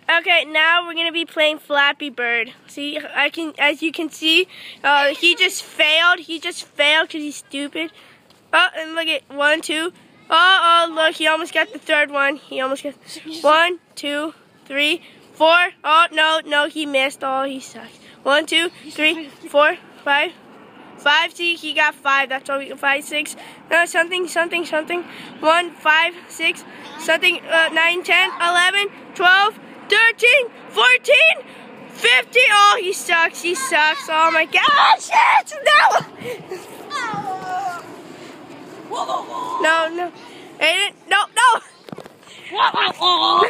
Okay, now we're gonna be playing Flappy Bird. See, as you can see, he just failed. He just failed because he's stupid. Oh, and look at 1, 2. Oh, look, he almost got the third one. He almost got 1, 2, 3, 4. Oh, no, he missed. Oh, he sucks. 1, 2, 3, 4, 5. 5. See, he got 5. That's all we got. 5, 6. Something. 1, 5, 6. Something. 9, 10, 11, 12. 13, 14, 15. Oh, he sucks. Oh my gosh. Shit. No. No. Aiden, no.